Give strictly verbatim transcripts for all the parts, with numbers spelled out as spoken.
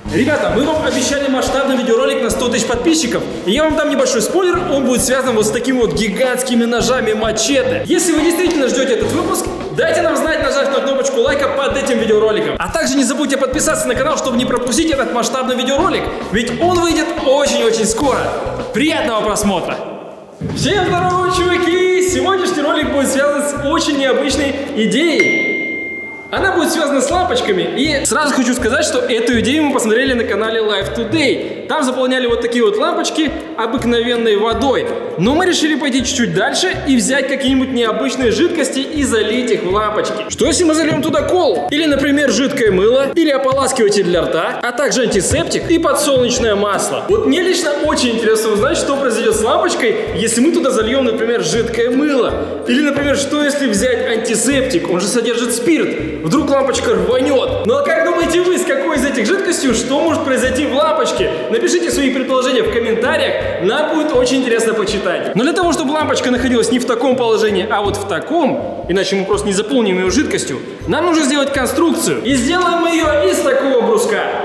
Ребята, мы вам обещали масштабный видеоролик на сто тысяч подписчиков. И я вам дам небольшой спойлер, он будет связан вот с такими вот гигантскими ножами мачете. Если вы действительно ждете этот выпуск, дайте нам знать, нажав на кнопочку лайка под этим видеороликом. А также не забудьте подписаться на канал, чтобы не пропустить этот масштабный видеоролик. Ведь он выйдет очень-очень скоро. Приятного просмотра! Всем здорово, чуваки! Сегодняшний ролик будет связан с очень необычной идеей. Она будет связана с лампочками. И сразу хочу сказать, что эту идею мы посмотрели на канале Life Today. Там заполняли вот такие вот лампочки обыкновенной водой. Но мы решили пойти чуть-чуть дальше и взять какие-нибудь необычные жидкости и залить их в лампочки. Что если мы зальем туда колу? Или, например, жидкое мыло, или ополаскиватель для рта, а также антисептик и подсолнечное масло. Вот мне лично очень интересно узнать, что произойдет с лампочкой, если мы туда зальем, например, жидкое мыло. Или, например, что если взять антисептик, он же содержит спирт. Вдруг лампочка рванет. Ну а как думаете вы, с какой из этих жидкостей, что может произойти в лампочке? Напишите свои предположения в комментариях, нам будет очень интересно почитать. Но для того, чтобы лампочка находилась не в таком положении, а вот в таком, иначе мы просто не заполним ее жидкостью, нам нужно сделать конструкцию. И сделаем мы ее из такого бруска.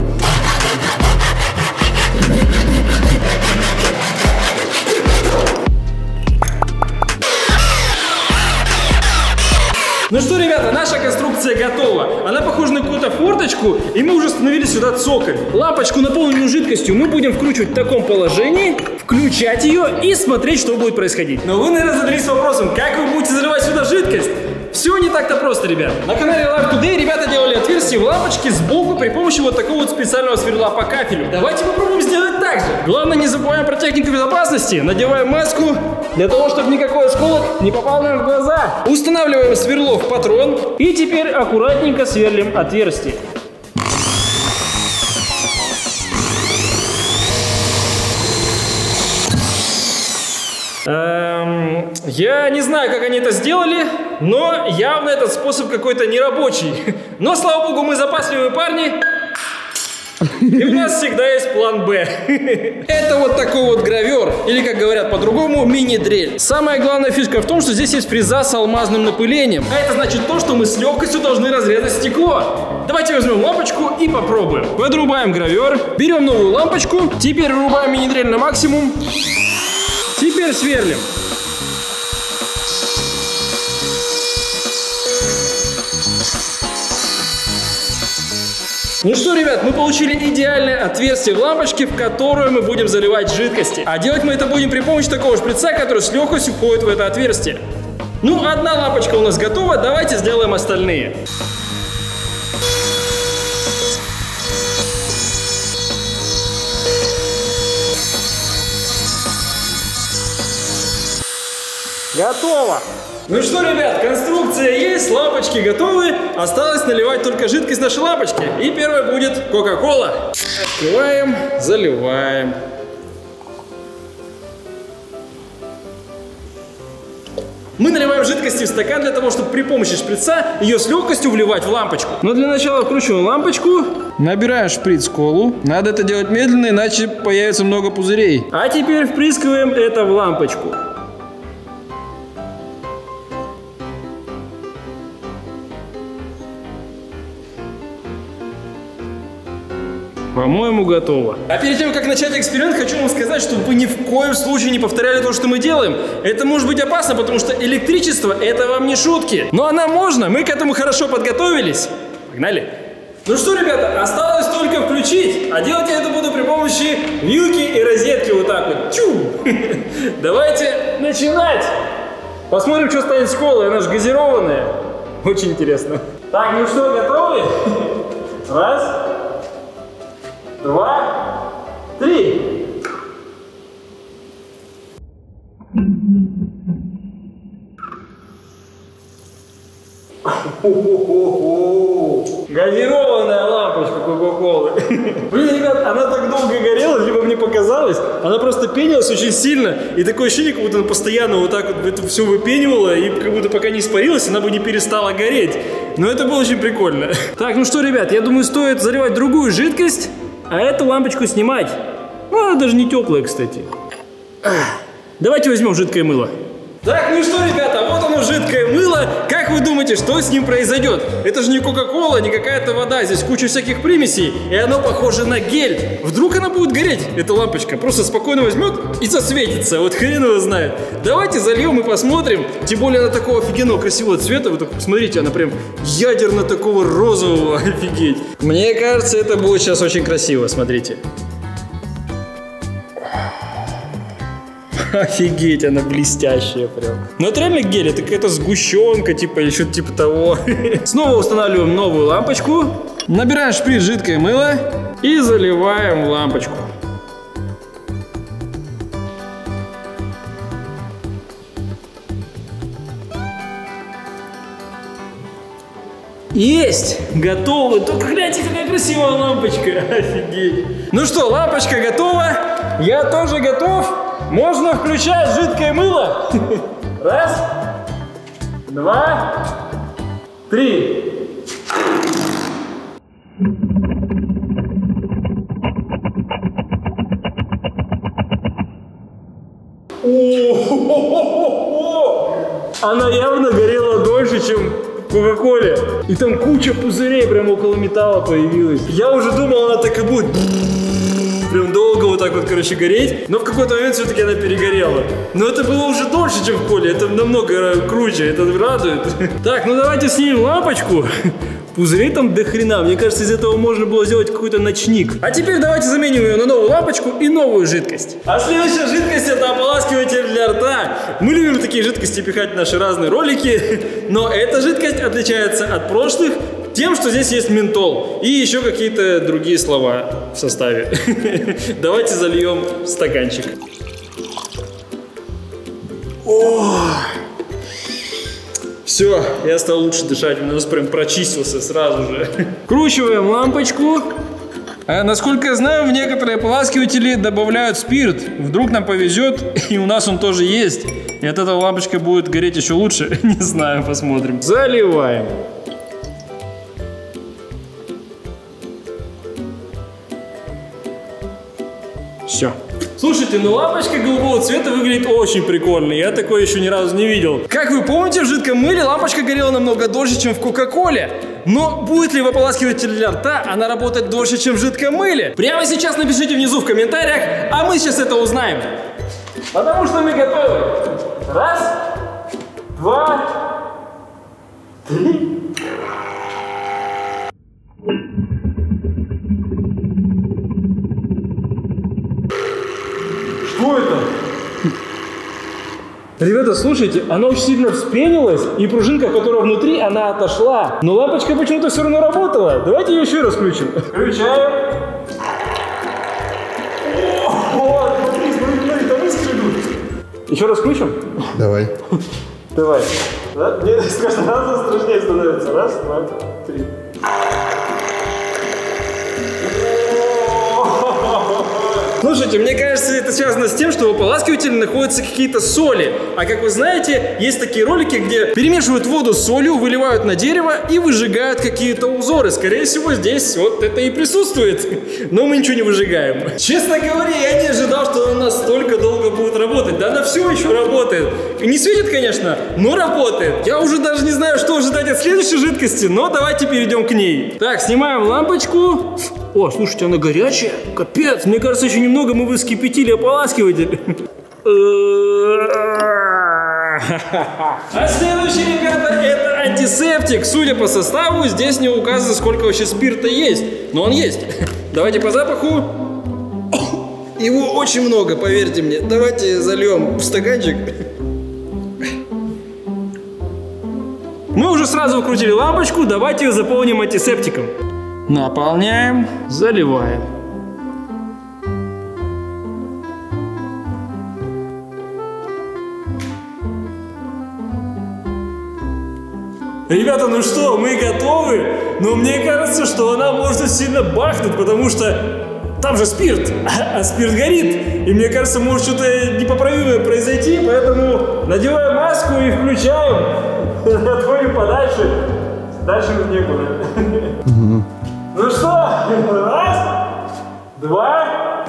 Ну что, ребята, наша конструкция готова. Она похожа на какую-то форточку, и мы уже установили сюда цоколь. Лампочку, наполненную жидкостью, мы будем вкручивать в таком положении, включать ее и смотреть, что будет происходить. Но вы, наверное, задались вопросом, как вы будете заливать сюда жидкость? Все не так-то просто, ребят. На канале Life Today ребята делали отверстие в лампочке сбоку при помощи вот такого вот специального сверла по кафелю. Давайте попробуем сделать так же. Главное, не забываем про технику безопасности. Надеваем маску для того, чтобы никакой осколок не попал нам в глаза. Устанавливаем сверло в патрон и теперь аккуратненько сверлим отверстие. Эм, я не знаю, как они это сделали, но явно этот способ какой-то нерабочий. Но, слава богу, мы запасливые парни, и у нас всегда есть план Б. Это вот такой вот гравер, или, как говорят по-другому, мини-дрель. Самая главная фишка в том, что здесь есть фреза с алмазным напылением. А это значит то, что мы с легкостью должны разрезать стекло. Давайте возьмем лампочку и попробуем. Подрубаем гравер, берем новую лампочку, теперь врубаем мини-дрель на максимум. Теперь сверлим. Ну что, ребят, мы получили идеальное отверстие в лампочке, в которое мы будем заливать жидкости. А делать мы это будем при помощи такого шприца, который с легкостью входит в это отверстие. Ну, одна лампочка у нас готова, давайте сделаем остальные. Готово! Ну что, ребят, конструкция есть, лампочки готовы. Осталось наливать только жидкость нашей лампочки. И первая будет Кока-Кола. Открываем, заливаем. Мы наливаем жидкости в стакан для того, чтобы при помощи шприца ее с легкостью вливать в лампочку. Но для начала вкручиваем лампочку. Набираем шприц колу. Надо это делать медленно, иначе появится много пузырей. А теперь впрыскиваем это в лампочку. По-моему, готово. А перед тем, как начать эксперимент, хочу вам сказать, чтобы вы ни в коем случае не повторяли то, что мы делаем. Это может быть опасно, потому что электричество – это вам не шутки. Но она можно, мы к этому хорошо подготовились. Погнали. Ну что, ребята, осталось только включить. А делать я это буду при помощи вилки и розетки вот так вот. Чу! Давайте начинать. Посмотрим, что станет с колой, она же газированная. Очень интересно. Так, ну что, готовы? Раз. Два, три. Газированная лампочка Кока-Колы. Блин, ребят, она так долго горела, либо мне показалось, она просто пенилась очень сильно. И такое ощущение, как будто она постоянно вот так вот это все выпенивала, и как будто пока не испарилась, она бы не перестала гореть. Но это было очень прикольно. Так, ну что, ребят, я думаю, стоит заливать другую жидкость, а эту лампочку снимать. Ну, она даже не теплая, кстати. Давайте возьмем жидкое мыло. Так, ну что, ребята, вот оно, жидкое мыло. Как Как вы думаете, что с ним произойдет? Это же не Кока-Кола, не какая-то вода, здесь куча всяких примесей, и оно похоже на гель. Вдруг она будет гореть, эта лампочка, просто спокойно возьмет и засветится, вот хрен его знает. Давайте зальем и посмотрим, тем более она такого офигенного красивого цвета, вы только посмотрите, она прям ядерно такого розового, офигеть. Мне кажется, это будет сейчас очень красиво, смотрите. Офигеть, она блестящая прям. Но это реально гель, это какая-то сгущенка, типа, или что-то типа того. Снова устанавливаем новую лампочку. Набираем шприц жидкое мыло и заливаем в лампочку. Есть! Готово! Только гляньте, какая красивая лампочка! Офигеть! Ну что, лампочка готова? Я тоже готов! Можно включать жидкое мыло! Раз, два, три! О-о-о-о-о! Она явно горела дольше, чем в Кока-Коле. И там куча пузырей прямо около металла появилась. Я уже думал, она так и будет прям долго вот так вот, короче, гореть. Но в какой-то момент все-таки она перегорела. Но это было уже дольше, чем в Коле. Это намного круче, это радует. Так, ну давайте снимем лампочку. Пузырей там до хрена. Мне кажется, из этого можно было сделать какой-то ночник. А теперь давайте заменим ее на новую лампочку и новую жидкость. А следующая жидкость — это ополаскиватель для рта. Мы любим такие жидкости пихать в наши разные ролики. Но эта жидкость отличается от прошлых тем, что здесь есть ментол и еще какие-то другие слова в составе. Давайте зальем стаканчик. О! Все, я стал лучше дышать, у нас прям прочистился сразу же. Вкручиваем лампочку. А, насколько я знаю, в некоторые ополаскиватели добавляют спирт. Вдруг нам повезет, и у нас он тоже есть. И от этого лампочка будет гореть еще лучше. Не знаю, посмотрим. Заливаем. Все. Слушайте, ну лампочка голубого цвета выглядит очень прикольно. Я такое еще ни разу не видел. Как вы помните, в жидком мыле лампочка горела намного дольше, чем в Кока-Коле. Но будет ли в ополаскивателе для рта она работать дольше, чем в жидком мыле? Прямо сейчас напишите внизу в комментариях, а мы сейчас это узнаем. Потому что мы готовы. Раз, два, три. Что это? Ребята, слушайте, она очень сильно вспенилась, и пружинка, которая внутри, она отошла. Но лампочка почему-то все равно работала. Давайте ее еще раз включим. Включаем. О, смотри, смотри, смотри, там искры идут. Еще раз включим? Давай. Давай. Да? Мне с каждым разом страшнее становится. Раз, два, три. Слушайте, мне кажется, это связано с тем, что в ополаскивателе находятся какие-то соли. А как вы знаете, есть такие ролики, где перемешивают воду с солью, выливают на дерево и выжигают какие-то узоры. Скорее всего, здесь вот это и присутствует. Но мы ничего не выжигаем. Честно говоря, я не ожидал, что она настолько долго будет работать. Да она все еще работает. Не светит, конечно, но работает. Я уже даже не знаю, что ожидать от следующей жидкости, но давайте перейдем к ней. Так, снимаем лампочку. О, слушайте, она горячая. Капец. Мне кажется, еще немного мы бы вскипятили ополаскиватель. А следующий, ребята, это антисептик. Судя по составу, здесь не указано, сколько вообще спирта есть. Но он есть. Давайте по запаху. Его очень много, поверьте мне. Давайте зальем в стаканчик. Мы уже сразу вкрутили лампочку. Давайте ее заполним антисептиком. Наполняем, заливаем. Ребята, ну что, мы готовы? Но мне кажется, что она может сильно бахнуть, потому что там же спирт, а спирт горит. И мне кажется, может что-то непоправимое произойти, поэтому надеваем маску и включаем. Отходим подальше. Дальше некуда. Ну что, раз, два,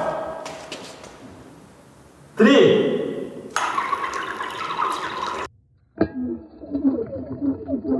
три.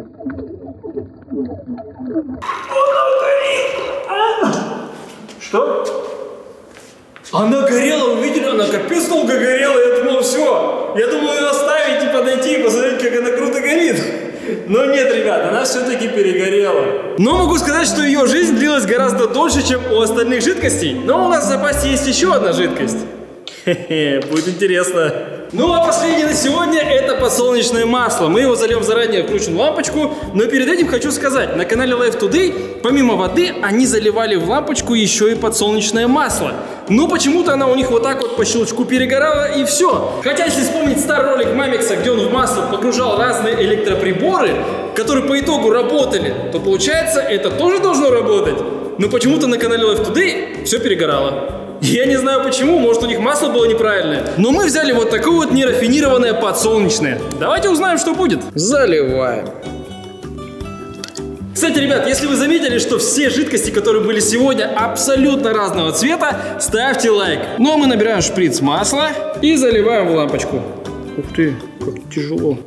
Что? Она горела, увидели, она капец долго горела, я думал, все. Я думал ее оставить и подойти и посмотреть, как она круто горит. Но нет, ребят, она все-таки перегорела. Но могу сказать, что ее жизнь длилась гораздо дольше, чем у остальных жидкостей. Но у нас в запасе есть еще одна жидкость. Хе-хе, будет интересно. Ну а последнее на сегодня это подсолнечное масло. Мы его зальем заранее, включим лампочку. Но перед этим хочу сказать, на канале Life Today помимо воды они заливали в лампочку еще и подсолнечное масло. Но почему-то она у них вот так вот по щелчку перегорала и все. Хотя если вспомнить старый ролик Мамикса, где он в масло погружал разные электроприборы, которые по итогу работали, то получается это тоже должно работать. Но почему-то на канале Life Today все перегорало. Я не знаю почему, может у них масло было неправильное. Но мы взяли вот такое вот нерафинированное подсолнечное. Давайте узнаем, что будет. Заливаем. Кстати, ребят, если вы заметили, что все жидкости, которые были сегодня, абсолютно разного цвета, ставьте лайк. Ну а мы набираем шприц масла и заливаем в лампочку. Ух ты, как тяжело.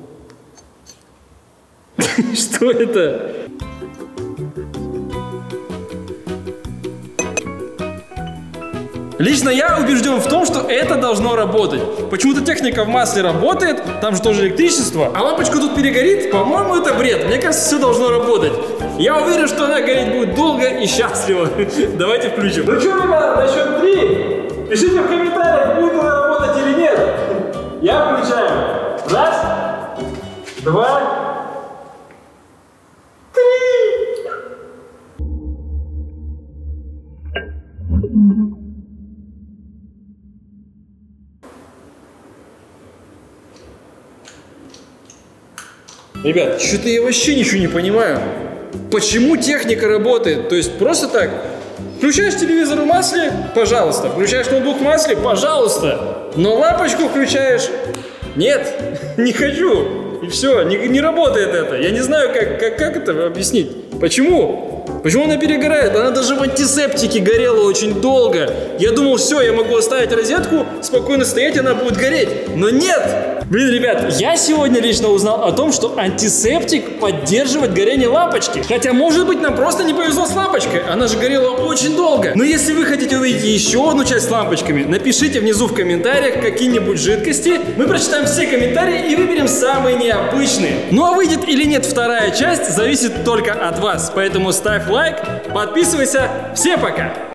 Что это? Лично я убежден в том, что это должно работать. Почему-то техника в масле работает, там же тоже электричество, а лампочка тут перегорит, по-моему, это бред. Мне кажется, все должно работать. Я уверен, что она гореть будет долго и счастливо. Давайте включим. Ну что, ребята, на счет три. Пишите в комментариях, будет она работать или нет. Я включаю. Раз, два, три. Ребят, что-то я вообще ничего не понимаю. Почему техника работает? То есть просто так. Включаешь телевизор в масле, пожалуйста. Включаешь ноутбук в масле, пожалуйста. Но лампочку включаешь. Нет, не хочу. И все, не, не работает это. Я не знаю, как, как, как это объяснить. Почему? Почему она перегорает? Она даже в антисептике горела очень долго. Я думал, все, я могу оставить розетку, спокойно стоять, она будет гореть. Но нет! Блин, ребят, я сегодня лично узнал о том, что антисептик поддерживает горение лампочки. Хотя, может быть, нам просто не повезло с лампочкой. Она же горела очень долго. Но если вы хотите увидеть еще одну часть с лампочками, напишите внизу в комментариях какие-нибудь жидкости. Мы прочитаем все комментарии и выберем самые необычные. Ну а выйдет или нет вторая часть, зависит только от вас. Поэтому ставь лайк, подписывайся. Всем пока!